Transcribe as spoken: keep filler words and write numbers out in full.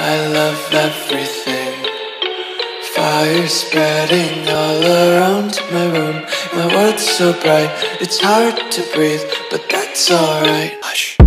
I love everything. Fire spreading all around my room. My world's so bright, it's hard to breathe, but that's alright. Hush.